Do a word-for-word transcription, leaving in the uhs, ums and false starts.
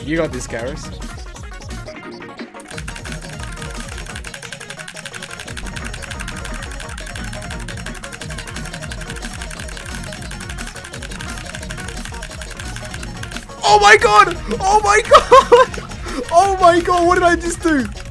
You got this, Garrus. Oh my god! Oh my god! Oh my god, what did I just do?